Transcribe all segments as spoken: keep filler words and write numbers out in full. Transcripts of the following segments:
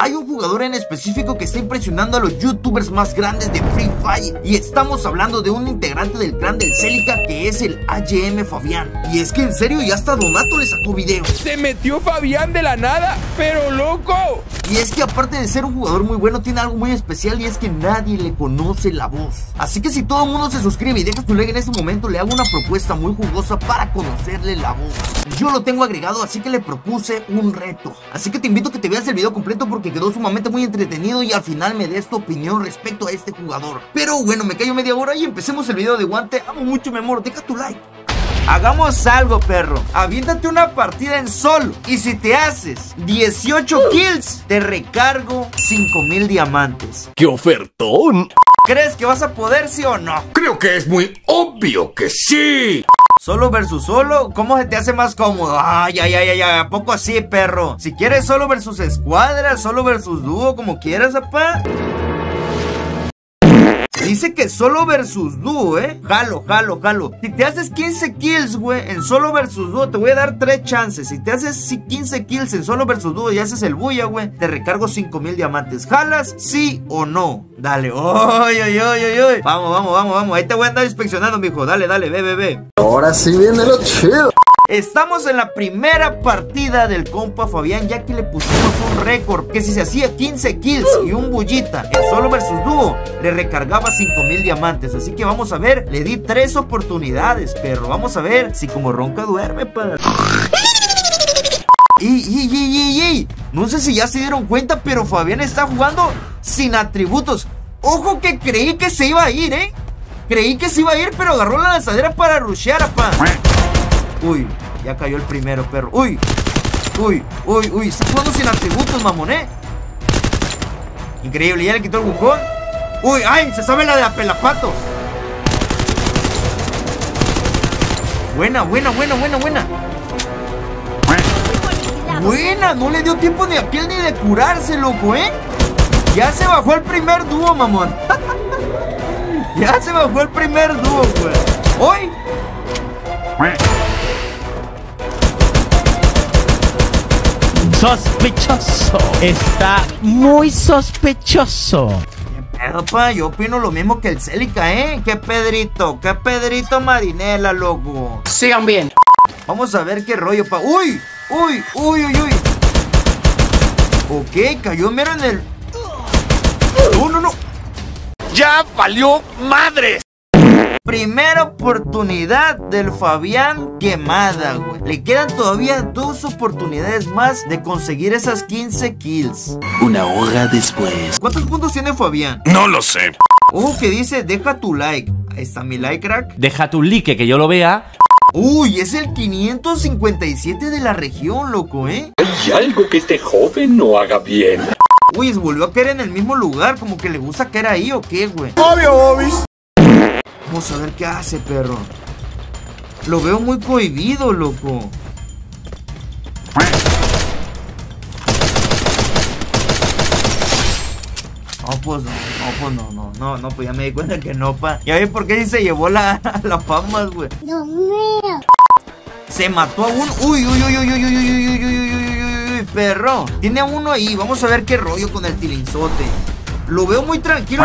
hay un jugador en específico que está impresionando a los youtubers más grandes de Free Fire. Y estamos hablando de un integrante del clan del Celica, que es el A Y M Fabián. Y es que en serio ya hasta Donato le sacó video. Se metió Fabián de la nada, pero loco. Y es que aparte de ser un jugador muy bueno, tiene algo muy especial, y es que nadie le conoce la voz. Así que si todo el mundo se suscribe y deja tu like en este momento, le hago una propuesta muy jugosa para conocerle la voz. Yo lo tengo agregado, así que le propuse un reto. Así que te invito a que te veas el video completo porque quedó sumamente muy entretenido y al final me des tu opinión respecto a este jugador. Pero bueno, me callo media hora y empecemos el video de guante. Amo mucho mi amor, deja tu like. Hagamos algo, perro. Aviéntate una partida en solo. Y si te haces dieciocho kills, te recargo cinco mil diamantes. ¡Qué ofertón! ¿Crees que vas a poder, sí o no? Creo que es muy obvio que sí. Solo versus solo, ¿cómo se te hace más cómodo? Ay, ay, ay, ay, ¿a poco así, perro? Si quieres solo versus escuadra, solo versus dúo, como quieras, apá. Dice que solo versus dúo, eh. Jalo, jalo, jalo. Si te haces quince kills, güey, en solo versus dúo, te voy a dar tres chances. Si te haces quince kills en solo versus dúo y haces el bulla, güey, te recargo cinco mil diamantes. ¿Jalas? ¿Sí o no? Dale. Oy, oy, oy, oy, oy. Vamos, vamos, vamos, vamos. Ahí te voy a andar inspeccionando, mijo. Dale, dale, ve, ve, ve. Ahora sí viene lo chido. Estamos en la primera partida del compa Fabián, ya que le pusimos un récord que si se hacía quince kills y un bullita en solo versus dúo, le recargaba cinco mil diamantes. Así que vamos a ver, le di tres oportunidades, perro. Vamos a ver si como ronca duerme, para. ¡Ey, ey, ey, ey, ey! No sé si ya se dieron cuenta, pero Fabián está jugando sin atributos. Ojo que creí que se iba a ir, ¿eh? Creí que se iba a ir, pero agarró la lanzadera para rushear, apá. Uy, ya cayó el primero, perro. Uy, uy, uy, uy. Está jugando sin atributos, mamón, ¿eh? Increíble, ya le quitó el bucón. Uy, ay, se sabe la de apelapatos. Buena, buena, buena, buena, buena. Buena, no le dio tiempo ni a piel ni de curarse, loco, ¿eh? Ya se bajó el primer dúo, mamón. Ya se bajó el primer dúo, güey. Hoy. Sospechoso. Está muy sospechoso. Epa, yo opino lo mismo que el Celica, ¿eh? ¿Qué Pedrito? ¿Qué Pedrito Marinela, loco? Sigan bien. Vamos a ver qué rollo, pa. ¡Uy! ¡Uy! ¡Uy, uy, uy! Ok, cayó mero en el... ¡No, no, no! ¡Ya valió madres! Primera oportunidad del Fabián quemada, güey. Le quedan todavía dos oportunidades más de conseguir esas quince kills. Una hora después. ¿Cuántos puntos tiene Fabián? No lo sé. Uh, que dice, deja tu like. Ahí está mi like, crack. Deja tu like que yo lo vea. Uy, es el quinientos cincuenta y siete de la región, loco, ¿eh? Hay algo que este joven no haga bien. Uy, se volvió a caer en el mismo lugar. Como que le gusta caer ahí, ¿o qué, güey? Obvio, obis. Vamos a ver qué hace, perro. Lo veo muy cohibido, loco. No, pues no, no, pues no, no, no, no, pues ya me di cuenta que no, pa. Ya ves por qué sí se llevó la, la fama, güey. Dios mío. Se mató a uno. Uy, uy, uy, uy, uy, uy, uy, uy, uy, uy, uy, uy, perro. Tiene a uno ahí. Vamos a ver qué rollo con el tilinzote. Lo veo muy tranquilo.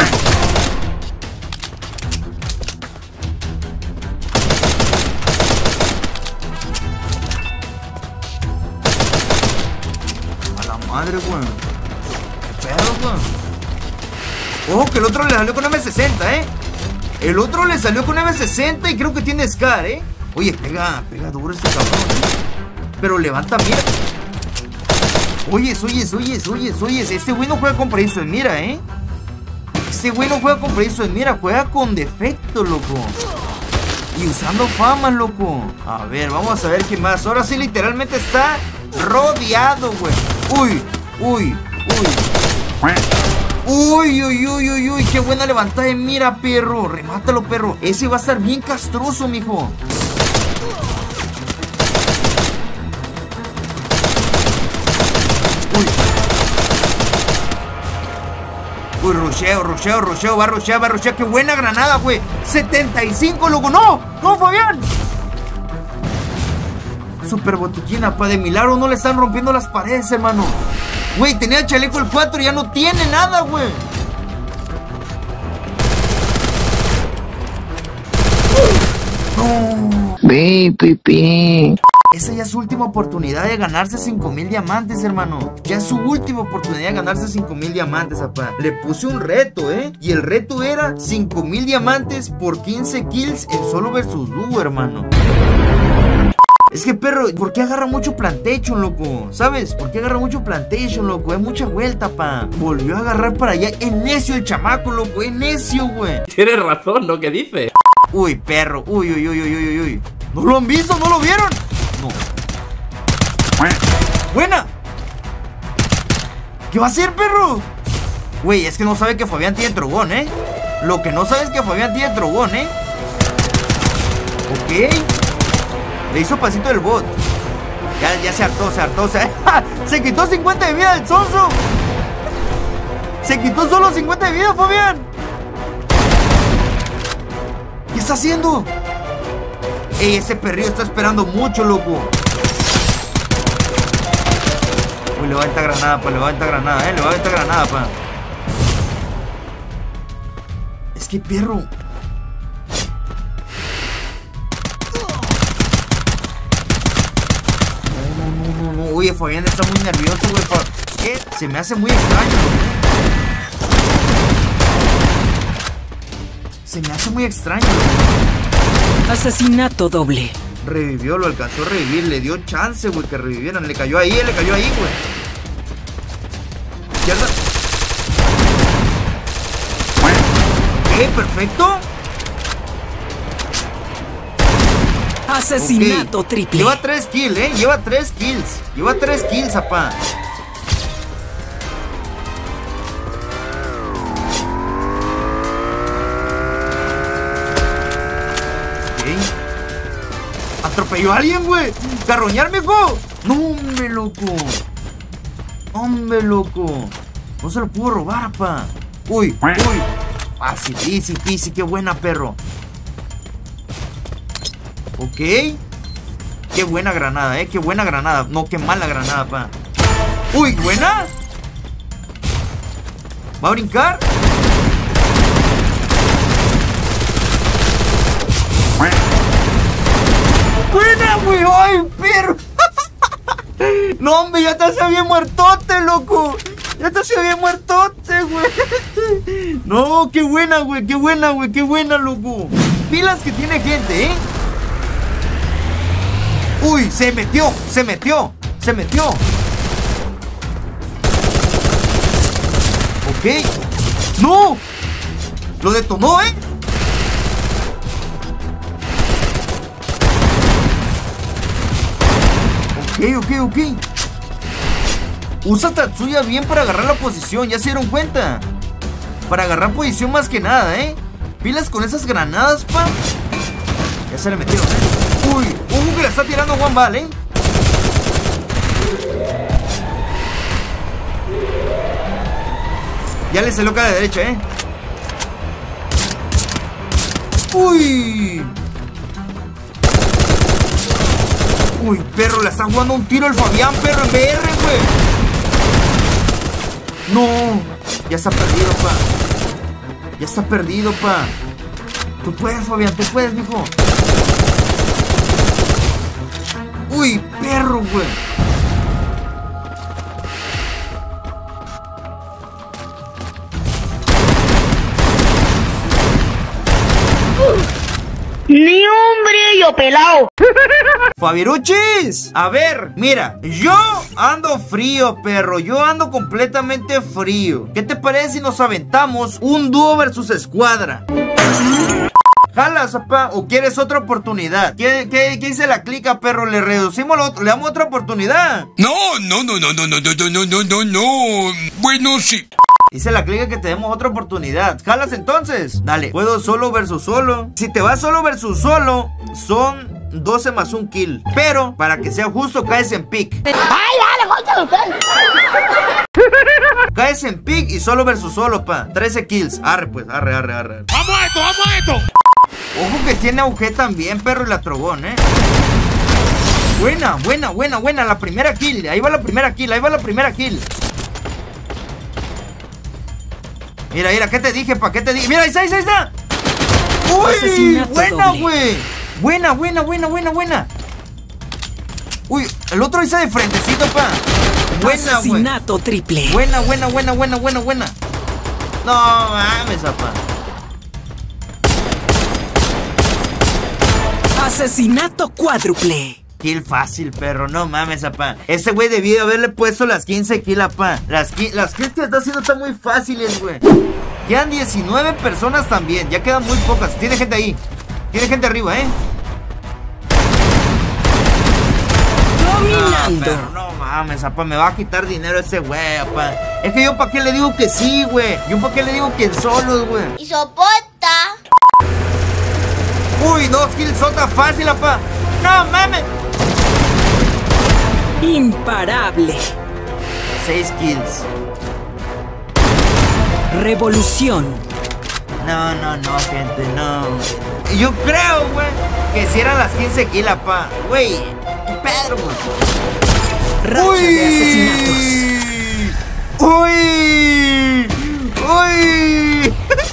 A la madre, güey. Perro, güey. Ojo que el otro le salió con M sesenta, ¿eh? El otro le salió con M sesenta y creo que tiene Scar, ¿eh? Oye, pega, pega duro este cabrón, ¿eh? Pero levanta, mira. Oyes, oyes, oyes, oyes, oyes. Este güey no juega con preciso en mira, ¿eh? Este güey no juega con preciso en mira. Juega con defecto, loco. Y usando fama, loco. A ver, vamos a ver qué más. Ahora sí, literalmente está rodeado, güey. Uy, uy, uy. Uy, uy, uy, uy, uy, qué buena levantada de mira, perro. Remátalo, perro. Ese va a estar bien castroso, mijo. Uy. Uy, rusheo, rusheo, rusheo. Va a rushear, va a rushear. Qué buena granada, güey. setenta y cinco, loco. ¡No! ¡No, Fabián! Super botiquina, pa. De milagro no le están rompiendo las paredes, hermano. Güey, tenía el chaleco el cuatro y ya no tiene nada, güey. No. Baby. Esa ya es su última oportunidad de ganarse cinco mil diamantes, hermano. Ya es su última oportunidad de ganarse cinco mil diamantes, papá. Le puse un reto, ¿eh? Y el reto era cinco mil diamantes por quince kills en solo versus dúo, hermano. Es que, perro, ¿por qué agarra mucho plantation, loco? ¿Sabes? ¿Por qué agarra mucho plantation, loco? Es mucha vuelta, pa. Volvió a agarrar para allá. Es necio el chamaco, loco. Es necio, güey. Tienes razón lo que dice. Uy, perro. Uy, uy, uy, uy, uy, uy. ¿No lo han visto? ¿No lo vieron? No. ¡Buena! ¿Qué va a hacer, perro? Güey, es que no sabe que Fabián tiene trogón, ¿eh? Lo que no sabe es que Fabián tiene trogón, ¿eh? Ok. Le hizo pasito el bot. Ya, ya se hartó, se hartó, se... Se quitó cincuenta de vida el sonso. Se quitó solo cincuenta de vida, Fabián. ¿Qué está haciendo? Ey, ese perrillo está esperando mucho, loco. Uy, levanta granada, pa, levanta granada, eh, levanta granada, pa. Es que, perro. No, no, no, no. Oye, Fabián está muy nervioso, güey. ¿Qué? Se me hace muy extraño, loco. Se me hace muy extraño, loco. Asesinato doble. Revivió, lo alcanzó a revivir. Le dio chance, güey, que revivieran. Le cayó ahí, le cayó ahí, güey. Izquierda. Ok, perfecto. Asesinato Okay. triple. Lleva tres kills, eh. Lleva tres kills. Lleva tres kills, apá. Atropelló a alguien, güey. Carroñar, mijo. No, hombre, loco. Hombre, loco. No se lo pudo robar, pa. Uy, uy. Así, easy, easy. Qué buena, perro. Ok. Qué buena granada, eh. Qué buena granada. No, qué mala granada, pa. Uy, buena. ¿Va a brincar? ¡Buena, güey! ¡Ay, perro! No, hombre, ya te se bien muertote, loco. Ya te se bien muertote, güey. No, qué buena, güey. Qué buena, güey. Qué buena, loco. Pilas que tiene gente, ¿eh? Uy, se metió. Se metió. Se metió. Ok. ¡No! Lo detonó, ¿eh? Ok, ok, ok. Usa Tatsuya bien para agarrar la posición. Ya se dieron cuenta. Para agarrar posición más que nada, ¿eh? Pilas con esas granadas, pa. Ya se le metieron, ¿eh? Uy, ojo que le está tirando Juan Val, ¿eh? Ya le salió cara de derecha, ¿eh? Uy. Uy, perro, le está jugando un tiro el Fabián, perro, en B R, güey. No, ya está perdido, pa. Ya está perdido, pa. Tú puedes, Fabián, tú puedes, mijo. Uy, perro, güey. ¡Ni hombre, yo pelao! Fabiruchis, a ver, mira, yo ando frío, perro. Yo ando completamente frío. ¿Qué te parece si nos aventamos un dúo versus escuadra? ¿Jalas, papá? ¿O quieres otra oportunidad? ¿Qué, qué, qué dice la clica, perro? ¿Le reducimos lo otro? ¿Le damos otra oportunidad? No, no, no, no, no, no, no, no, no, no, no. Bueno, sí. Dice la clica que te demos otra oportunidad. ¿Jalas entonces? Dale, puedo solo versus solo. Si te vas solo versus solo, son doce más un kill. Pero, para que sea justo, caes en pick. ¡Ay, dale, concha usted! Caes en pick y solo versus solo, pa. trece kills. Arre, pues, arre, arre, arre. ¡Vamos a esto, vamos a esto! Ojo que tiene A U G también, perro, y la trogón, eh. Buena, buena, buena, buena. La primera kill. Ahí va la primera kill, ahí va la primera kill. Mira, mira, ¿qué te dije, pa? ¿Qué te dije? Mira, ahí está, ahí está, ahí está. ¡Uy! Asesinato Buena, doble. güey. Buena, buena, buena, buena, buena. Uy, el otro hizo de frentecito, pa. Buena, güey. Asesinato triple. Buena, buena, buena, buena, buena, buena. No mames, apa. Asesinato cuádruple. Kill fácil, perro, no mames, apa. Ese güey debió haberle puesto las quince kills, apa. Las, las kills que está haciendo están muy fáciles, güey. Quedan diecinueve personas también. Ya quedan muy pocas. Tiene gente ahí. Tiene gente arriba, ¿eh? Dominando. No, pero no mames, apa. Me va a quitar dinero ese güey, apa. Es que yo pa' qué le digo que sí, güey. Yo pa' qué le digo que solos, güey. Y soporta. Uy, dos kills, otra fácil, apa. No mames. Imparable. Seis kills. Revolución. No, no, no, gente, no. Yo creo, güey, que si eran las quince kills, apa. Güey, qué pedo, güey. Racha de asesinatos. Uy. Uy.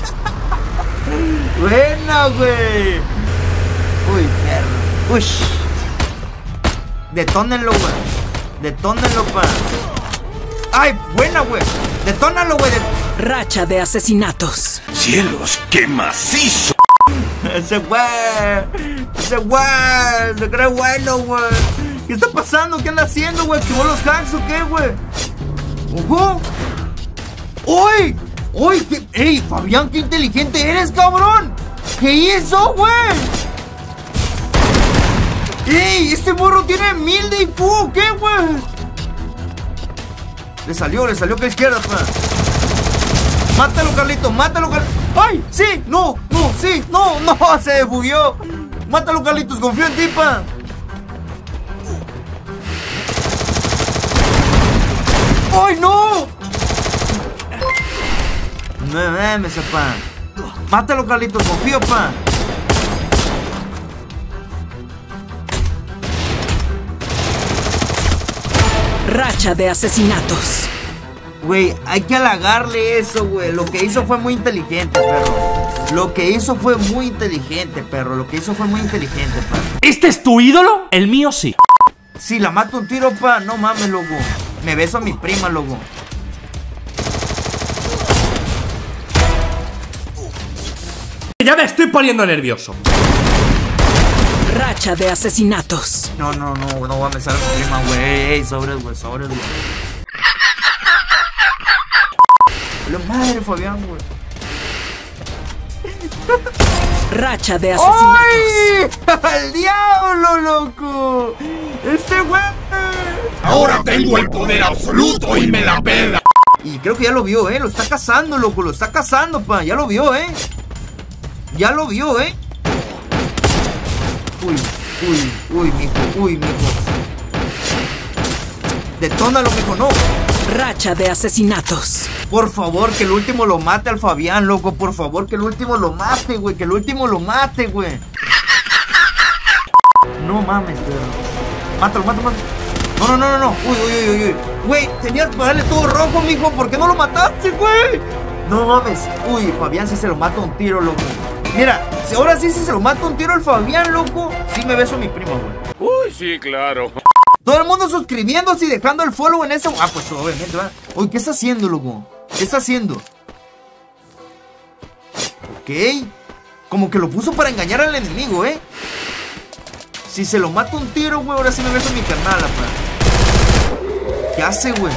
Buena, güey. Uy, perro. Uy. Detónenlo, güey. Detónenlo, pa. Ay, buena, güey. Detónalo, güey. De... Racha de asesinatos. ¡Cielos, qué macizo! Ese güey. Ese güey. Se cree bueno, güey. ¿Qué está pasando? ¿Qué anda haciendo, güey? ¿Activó los hacks o qué, güey? ¡Ojo! ¡Uy! ¡Uy! ¿Qué? ¡Ey, Fabián, qué inteligente eres, cabrón! ¿Qué hizo, güey? ¡Ey! Este morro tiene mil de I Q, ¿qué, güey? Le salió, le salió que a la izquierda, pa. Mátalo, Carlito, mátalo, Carlitos. ¡Ay! ¡Sí! ¡No! ¡No! ¡Sí! ¡No! ¡No! Se bugueó. Mátalo, Carlitos, confío en ti, pa. ¡Ay, no! No mames, pa. Mátalo, Carlitos, confío, pa. Racha de asesinatos. Güey, hay que halagarle eso, güey. Lo que hizo fue muy inteligente, perro. Lo que hizo fue muy inteligente, perro. Lo que hizo fue muy inteligente, pa. ¿Este es tu ídolo? El mío sí. Si la mato un tiro, pa, no mames, loco. Me beso a mi prima, loco. Ya me estoy poniendo nervioso. Racha de asesinatos. No, no, no, no voy a besar a mi prima, güey. Ey, sobres, güey, sobres, güey. La madre, Fabián, güey. Racha de asesinatos. ¡Ay! ¡Al diablo, loco! ¡Este güey! Ahora tengo el poder absoluto y me la pela. Y creo que ya lo vio, ¿eh? Lo está cazando, loco. Lo está cazando, pa. Ya lo vio, ¿eh? Ya lo vio, ¿eh? Uy, uy, uy, mijo. Uy, mijo. Detónalo, mijo, no. Racha de asesinatos. Por favor, que el último lo mate al Fabián, loco. Por favor, que el último lo mate, güey. Que el último lo mate, güey. No mames, güey. Mátalo, mátalo, mátalo. No, no, no, no, no. Uy, uy, uy, uy. Güey, tenías que darle todo rojo, mijo. ¿Por qué no lo mataste, güey? No mames. Uy, Fabián sí se lo mata un tiro, loco. Mira, si ahora sí, si se lo mata un tiro al Fabián, loco, sí me beso a mi prima, güey. Uy, sí, claro. Todo el mundo suscribiéndose y dejando el follow en ese... Ah, pues obviamente, va. Uy, ¿qué está haciendo, loco? ¿Qué está haciendo? Ok. Como que lo puso para engañar al enemigo, ¿eh? Si se lo mata un tiro, güey, ahora sí me beso a mi carnal, apa. ¿Qué hace, güey?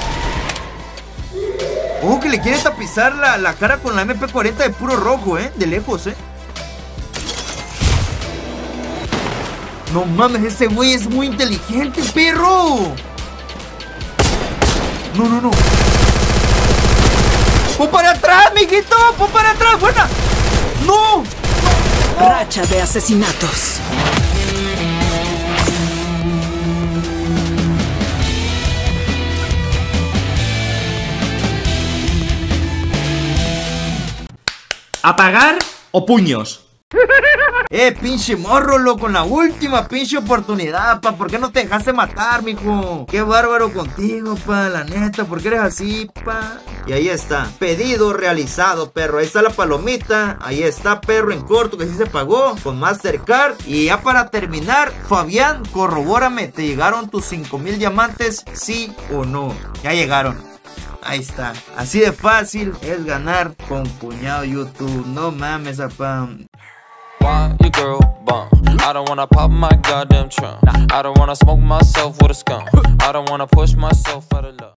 Ojo que le quiere tapizar la, la cara con la M P cuarenta de puro rojo, ¿eh? De lejos, ¿eh? No mames, este güey es muy inteligente, perro. No, no, no. ¡Pon para atrás, mijito! ¡Pon para atrás! ¡Buena! ¡No! Racha de asesinatos. ¿Apagar o puños? Eh, pinche morro, loco, la última pinche oportunidad, pa. ¿Por qué no te dejaste matar, mijo? Qué bárbaro contigo, pa, la neta. ¿Por qué eres así, pa? Y ahí está, pedido realizado, perro. Ahí está la palomita. Ahí está, perro, en corto, que sí se pagó con Mastercard. Y ya para terminar, Fabián, corrobórame, ¿te llegaron tus cinco mil diamantes? ¿Sí o no? Ya llegaron. Ahí está. Así de fácil es ganar con Cuñado YouTube. No mames, apá. Why your girl bum? I don't wanna pop my goddamn trunk. I don't wanna smoke myself with a skunk. I don't wanna push myself out of love.